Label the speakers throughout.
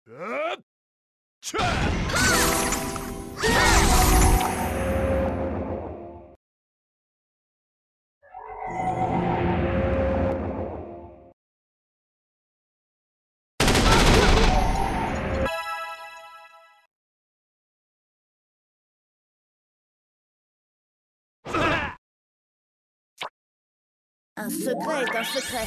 Speaker 1: Un secret est un secret.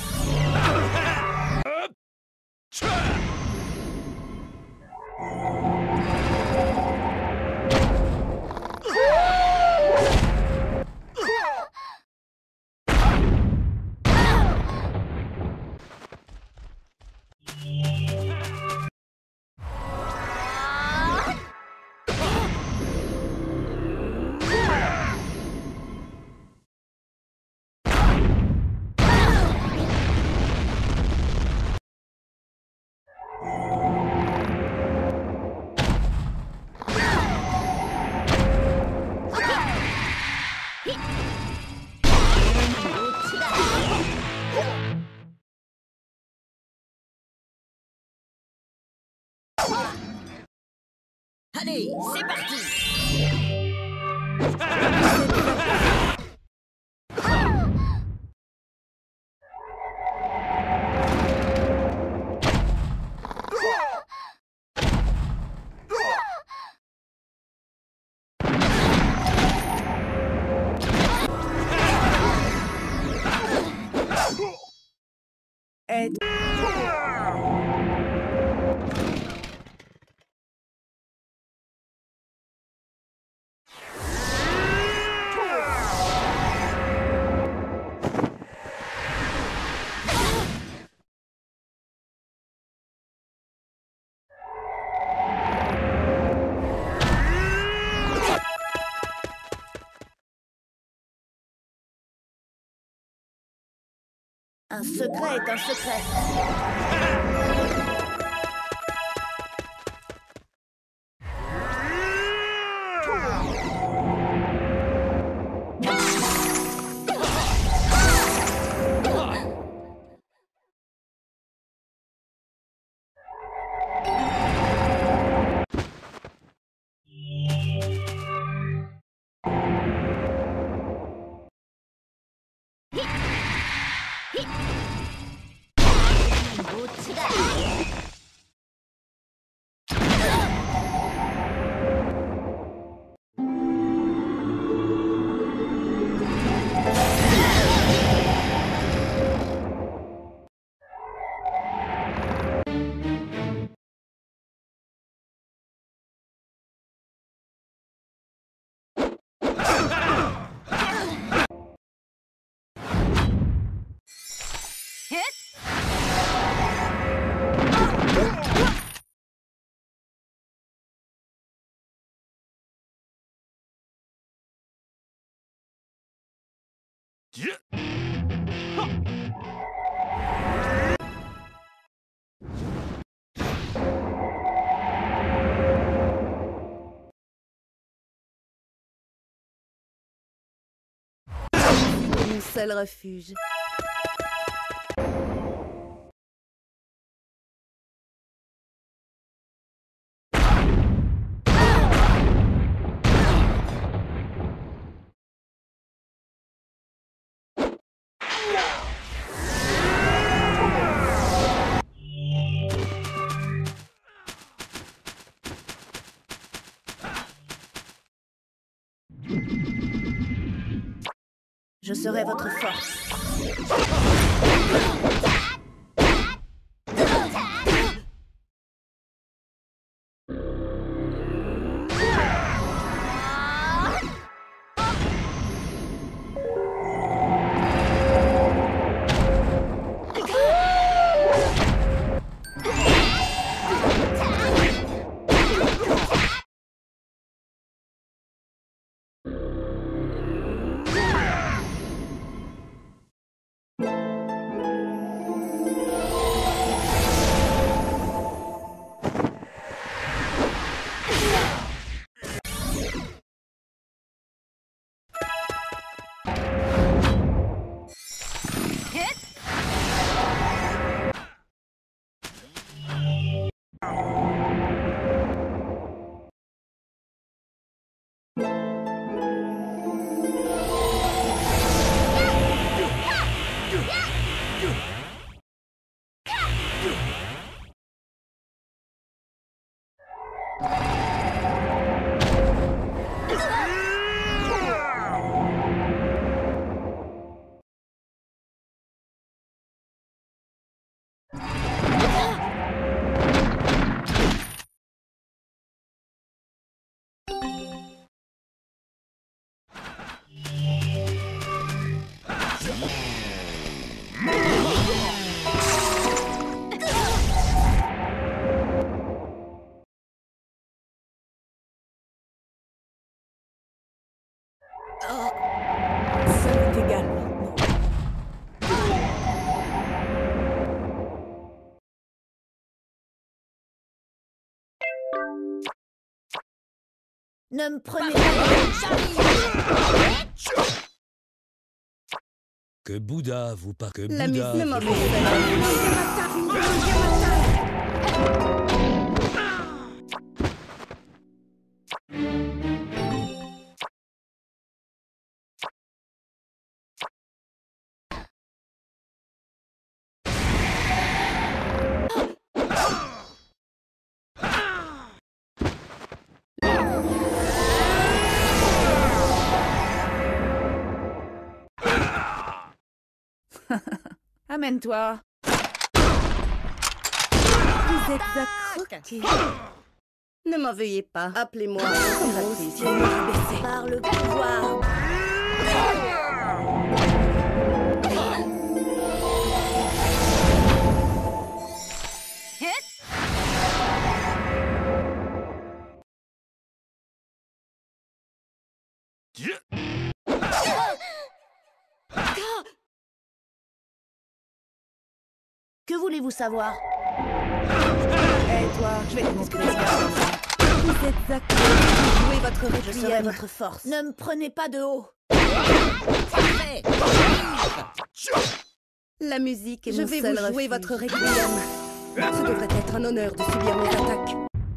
Speaker 1: Allez, c'est parti! Un secret est un secret. Mon seul refuge. Je serai votre force. Ça m'est égal maintenant. Ne me prenez pas. J'arrive.
Speaker 2: Que Bouddha vous pas que
Speaker 1: La
Speaker 2: Bouddha.
Speaker 1: musique
Speaker 2: vous-
Speaker 1: Amène-toi.
Speaker 3: Vous êtes à croquer. Ne m'en veuillez pas. Appelez-moi impératrice.
Speaker 1: Par le pouvoir. Que voulez-vous savoir?
Speaker 3: Hé, toi, je vais te montrer. Vous êtes à croquer. Jouez votre
Speaker 1: Je serai
Speaker 3: requiem.
Speaker 1: votre force. Ne me prenez pas de haut.
Speaker 3: La musique est
Speaker 1: Je
Speaker 3: mon
Speaker 1: vais
Speaker 3: seul
Speaker 1: vous jouer
Speaker 3: refuge.
Speaker 1: votre
Speaker 3: requiem. Ce devrait être un honneur de subir mes attaques.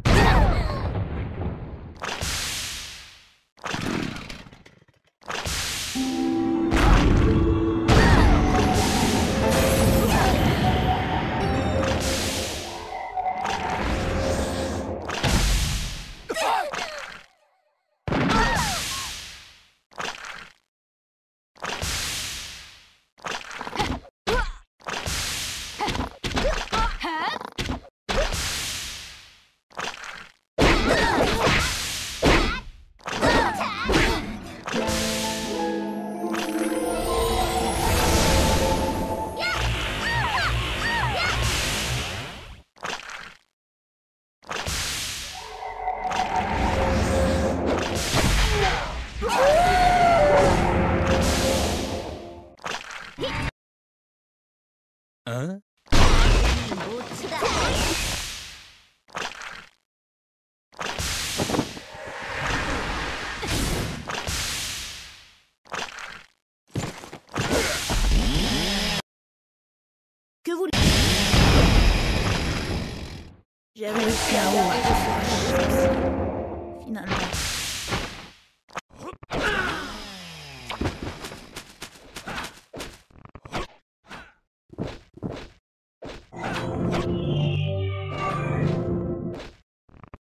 Speaker 2: Hein?
Speaker 1: Que vous... J'ai réussi à arrêter ce... Finalement.